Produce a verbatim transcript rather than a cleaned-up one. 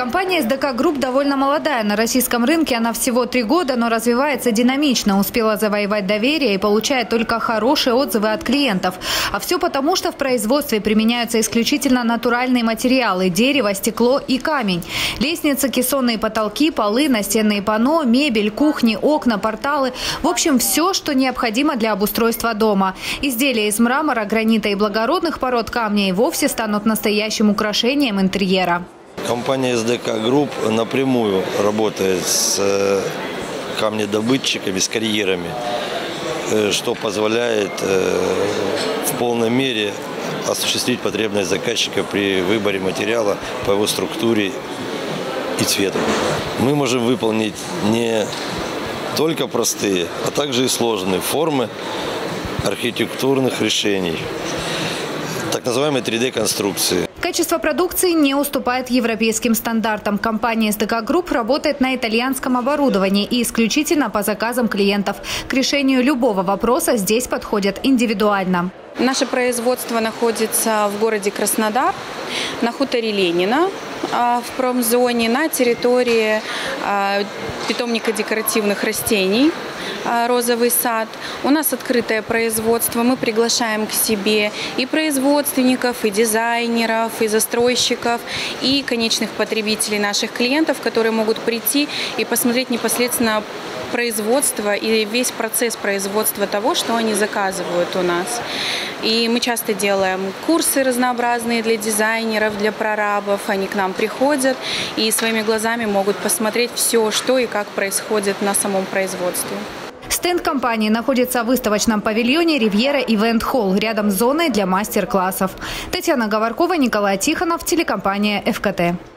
Компания эс дэ ка Групп довольно молодая. На российском рынке она всего три года, но развивается динамично. Успела завоевать доверие и получает только хорошие отзывы от клиентов. А все потому, что в производстве применяются исключительно натуральные материалы – дерево, стекло и камень. Лестницы, кессонные потолки, полы, настенные панно, мебель, кухни, окна, порталы. В общем, все, что необходимо для обустройства дома. Изделия из мрамора, гранита и благородных пород камня и вовсе станут настоящим украшением интерьера. Компания эс дэ ка Групп напрямую работает с камнедобытчиками, с карьерами, что позволяет в полной мере осуществить потребность заказчика при выборе материала по его структуре и цвету. Мы можем выполнить не только простые, а также и сложные формы архитектурных решений, так называемые три дэ конструкции. Качество продукции не уступает европейским стандартам. Компания эс дэ ка Групп работает на итальянском оборудовании и исключительно по заказам клиентов. К решению любого вопроса здесь подходят индивидуально. Наше производство находится в городе Краснодар, на хуторе Ленина, в промзоне, на территории питомника декоративных растений «Розовый сад». У нас открытое производство. Мы приглашаем к себе и производственников, и дизайнеров, и застройщиков, и конечных потребителей, наших клиентов, которые могут прийти и посмотреть непосредственно производство и весь процесс производства того, что они заказывают у нас. И мы часто делаем курсы разнообразные для дизайнеров, для прорабов. Они к нам приходят и своими глазами могут посмотреть все, что и как происходит на самом производстве. Стенд компании находится в выставочном павильоне «Ривьера Ивент Холл» рядом с зоной для мастер-классов. Татьяна Говоркова, Николай Тихонов, телекомпания эф ка тэ.